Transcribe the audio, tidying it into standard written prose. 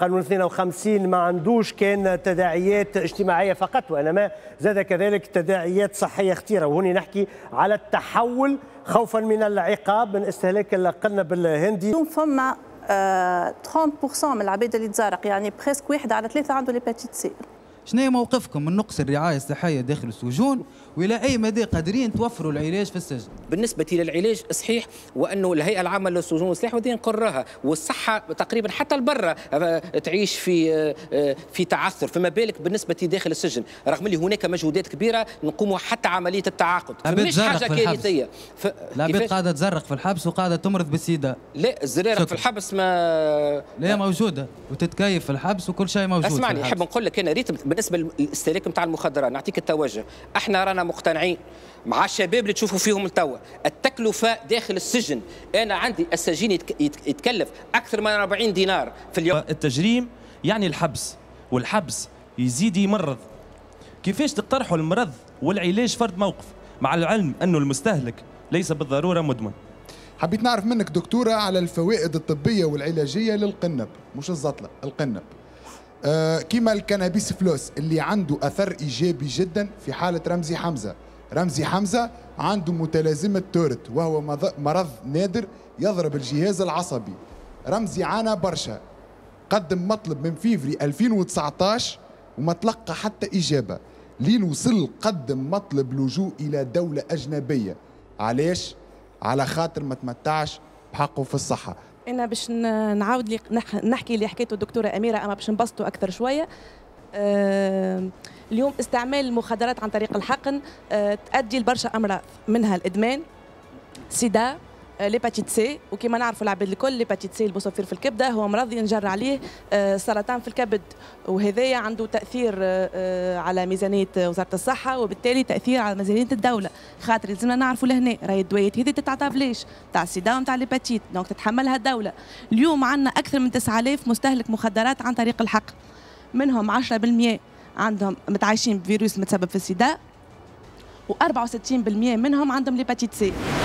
قانون 52 ما عندوش كان تداعيات اجتماعية فقط، وإنما زاد كذلك تداعيات صحية خطيرة، وهنا نحكي على التحول خوفا من العقاب من استهلاك القنب الهندي. فما 30% من العباد اللي تزارق، يعني بريسك 1 على 3 عنده ليباتيت سي. شنو هي موقفكم من نقص الرعاية الصحية داخل السجون، وإلى أي مدى قادرين توفروا العلاج في السجن؟ بالنسبة للعلاج صحيح، وأنه الهيئة العامة للسجون والسلاح ودي نقرها، والصحة تقريبا حتى البرة تعيش في تعثر، فما بالك بالنسبة داخل السجن، رغم اللي هناك مجهودات كبيرة نقوموا حتى عملية التعاقد، مش حاجة كارثية. العباد قاعدة تزرق في الحبس وقاعدة تمرض بالسيدا. لا، الزرارق في الحبس لا موجودة، وتتكيف في الحبس وكل شيء موجود. اسمعني، نحب نقول لك أنا ريت بالنسبة للاستهلاك نتاع المخدرات، نعطيك التوجه، احنا رانا مقتنعين مع الشباب اللي تشوفوا فيهم التوا، التكلفة داخل السجن، أنا عندي السجين يتكلف أكثر من 40 دينار في اليوم. التجريم يعني الحبس، والحبس يزيد يمرض. كيفاش تقترحوا المرض والعلاج فرد موقف، مع العلم أنه المستهلك ليس بالضرورة مدمن؟ حبيت نعرف منك دكتورة على الفوائد الطبية والعلاجية للقنب، مش الزطلة، القنب. كيما الكنابيس فلوس اللي عنده أثر إيجابي جدا في حالة رمزي حمزة. رمزي حمزة عنده متلازمة تورت، وهو مرض نادر يضرب الجهاز العصبي. رمزي عانى برشا، قدم مطلب من فيفري 2019 وما تلقى حتى إجابة، لين وصل قدم مطلب لجوء إلى دولة أجنبية. علاش؟ على خاطر ما تمتعش بحقه في الصحة. أنا باش نعاود لي نحكي اللي حكيته الدكتورة أميرة، أما باش نبسطه أكثر شوية. اليوم استعمال المخدرات عن طريق الحقن تؤدي لبرشا أمراض، منها الإدمان، سيدا، ليباتيت سي، وكما نعرفوا العباد الكل ليباتيت سي البوصفير في الكبده هو مرض ينجر عليه سرطان في الكبد، وهذايا عنده تاثير على ميزانيه وزاره الصحه، وبالتالي تاثير على ميزانيه الدوله، خاطر لازمنا نعرفوا لهنا راهي الدويات هذه تتعطى بلاش تاع السيدا ونتاع ليباتيت، دونك تتحملها الدوله. اليوم عندنا اكثر من 9000 مستهلك مخدرات عن طريق الحقن، منهم 10% عندهم متعايشين بفيروس متسبب في السيدا، و64% منهم عندهم ليباتيت سي.